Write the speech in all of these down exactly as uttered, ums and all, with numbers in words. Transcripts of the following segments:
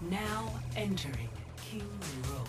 Now entering King's Row.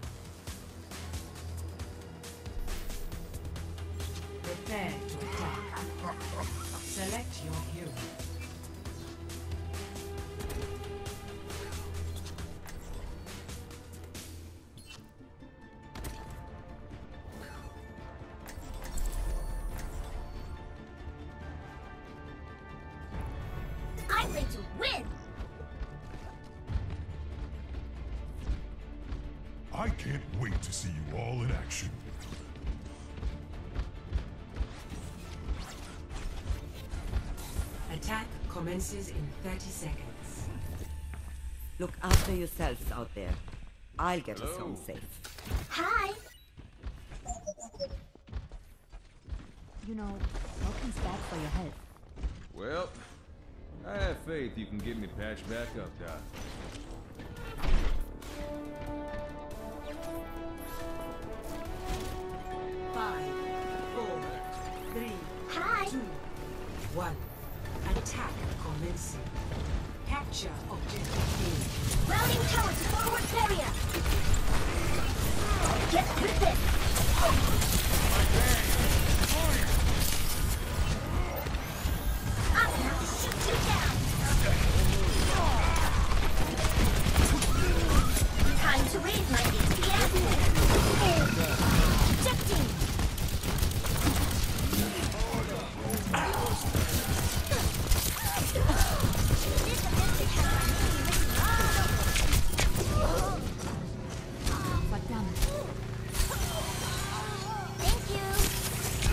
Prepare to attack. Select your hero. I'm ready to win! I can't wait to see you all in action. Attack commences in thirty seconds. Look after yourselves out there. I'll get us home safe. Hi! You know, welcome's bad for your health. Well, I have faith you can get me patched back up, Doc. Five, four, three, Hi! two, one. Attack commencing. Capture objective A. Routing tower to forward barrier! Get through this! I'm gonna shoot you down! Time to raise my H P S! Ejecting! But damn it. Thank you!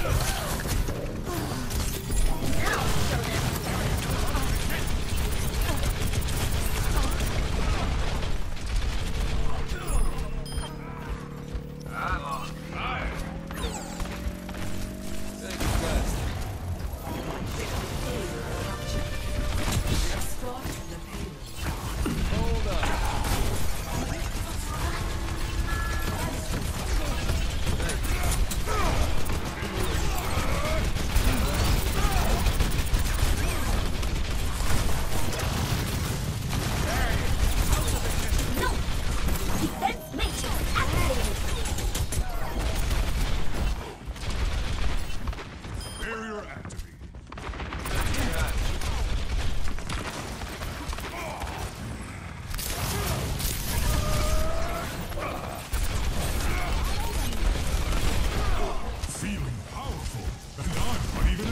Now, show them! Thank you, guys. Escort the payload. Hold up. No! Defense matrix activated! Barrier activated. Feeling powerful, and I'm not even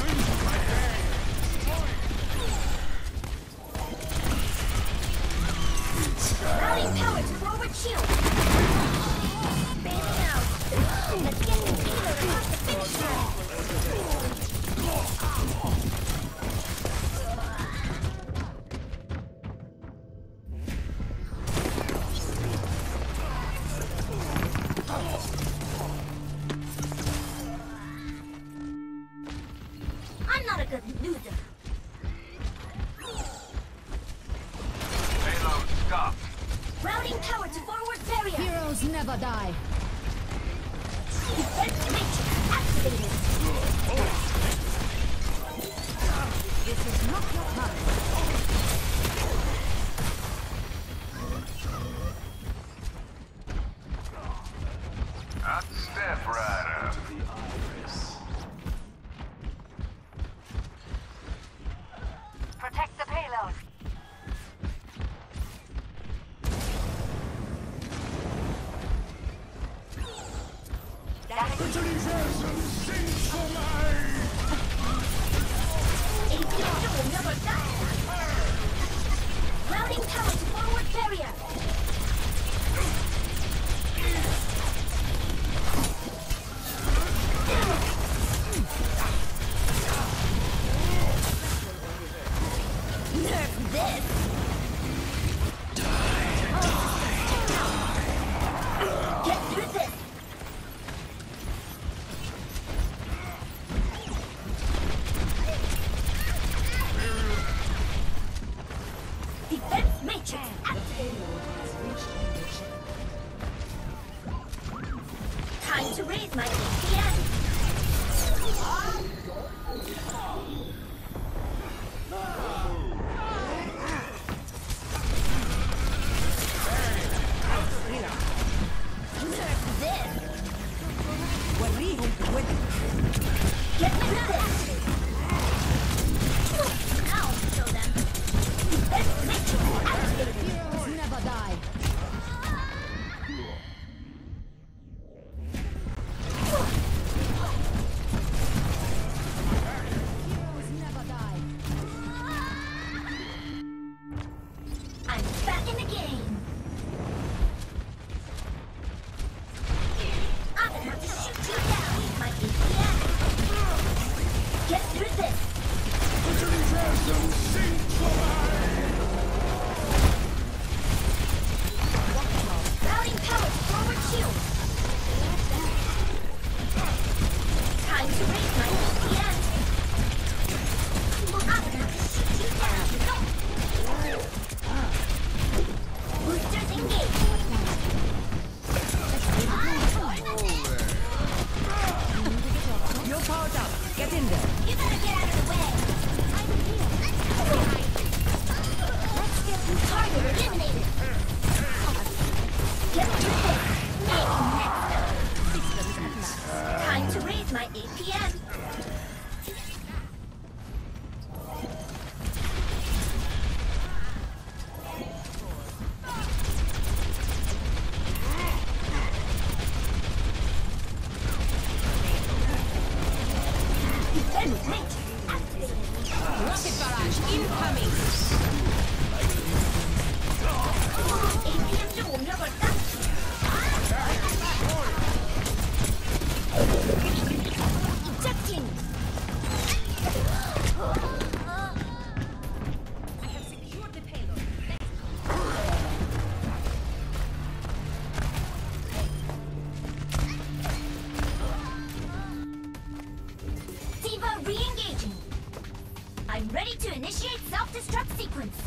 Routing power to forward shield! Bailing out! Let's get the dealer across the finish line! I'm not a good loser! Payload stopped. Routing power to forward barrier! Heroes never die. Defense matrix activated! This is not your time. Hot step rider. Protect the payload! Aviator will never die! Routing power to forward barrier! Nerf this! Get through this! Defense matrix activated! Time to raise my A P S! this. وريهم قوتك. Get through this. I'll show them. Let's make it activate. Heroes never die. Heroes never die. I'm back in the game. I'm gonna have to shoot you down with my A P M. Get through this. Routing power forward shield. Time to raise my A P M. I'm gonna have to shoot you down. Boosters engaged. You're powered up. Get in there. You better get out of the way. I'm here. Let's get this target eliminated. Get through this. Maybe next time. Systems at last. Time to raise my A P M. Penetrate. Activate. Rocket barrage incoming. A P M 좀 올려볼까? Ejecting. I have secured the payload. Diva re-engaging. I'm ready to initiate self-destruct sequence.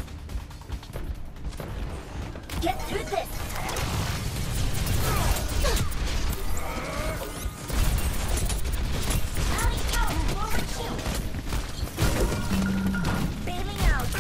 Get through this. Routing power forward shield. Bailing out.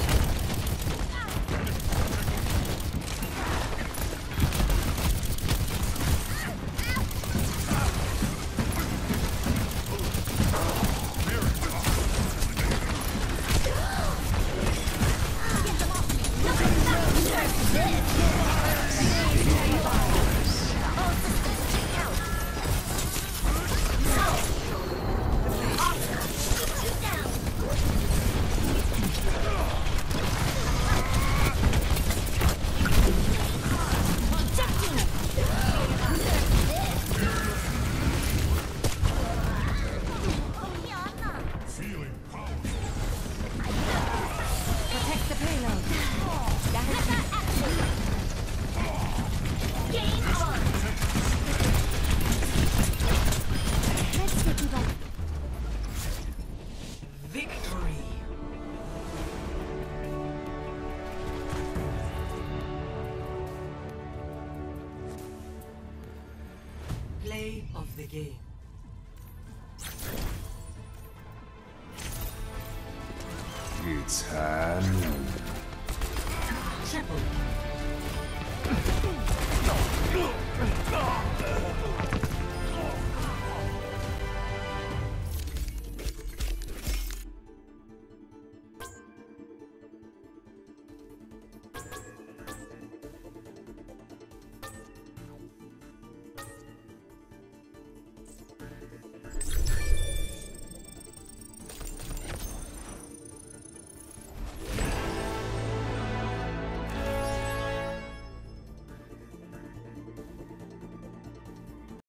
Feeling powerful. Protect the payload. Game on. Let's get you back. Victory. Play of the game. It's high noon. Triple.